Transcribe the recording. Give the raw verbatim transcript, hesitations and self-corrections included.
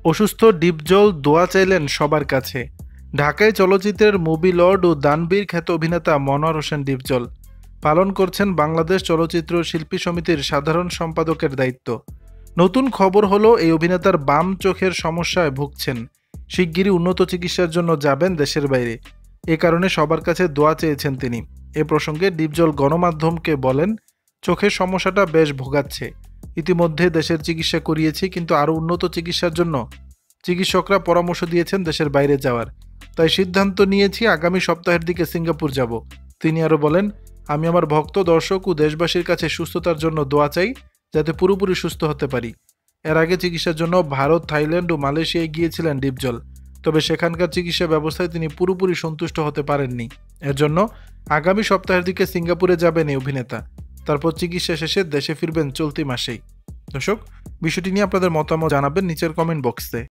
অসুস্থ ডিপজল দোয়া চাইলেন সবার কাছে। ঢাকায় চলচ্চিত্রের মুভি লর্ড ও দানবীর খ্যাত অভিনেতা মনোয়ার হোসেন ডিপজল পালন করছেন বাংলাদেশ চলচ্চিত্র শিল্পী সমিতির সাধারণ সম্পাদকের দায়িত্ব। নতুন খবর হলো এই অভিনেতার বাম চোখের সমস্যায় ভুগছেন। শিগগিরই উন্নত চিকিৎসার জন্য যাবেন দেশের বাইরে। এ কারণে সবার কাছে দোয়া চেয়েছেন তিনি। এ প্রসঙ্গে ডিপজল গণমাধ্যমকে বলেন, চোখের সমস্যাটা বেশ ভোগাচ্ছে। ইতিমধ্যে দেশের চিকিৎসা করিয়েছি, কিন্তু আরও উন্নত চিকিৎসার জন্য চিকিৎসকরা পরামর্শ দিয়েছেন দেশের বাইরে যাওয়ার। তাই সিদ্ধান্ত নিয়েছি আগামী সপ্তাহের দিকে সিঙ্গাপুর যাব। তিনি আরও বলেন, আমি আমার ভক্ত, দর্শক ও দেশবাসীর কাছে সুস্থতার জন্য দোয়া চাই, যাতে পুরোপুরি সুস্থ হতে পারি। এর আগে চিকিৎসার জন্য ভারত, থাইল্যান্ড ও মালয়েশিয়ায় গিয়েছিলেন ডিপজল। তবে সেখানকার চিকিৎসা ব্যবস্থায় তিনি পুরোপুরি সন্তুষ্ট হতে পারেননি। এর জন্য আগামী সপ্তাহের দিকে সিঙ্গাপুরে যাবেন এই অভিনেতা। তারপর চিকিৎসা শেষে দেশে ফিরবেন চলতি মাসেই। দর্শক, বিষয়টি নিয়ে আপনাদের মতামত জানাবেন নিচের কমেন্ট বক্সে।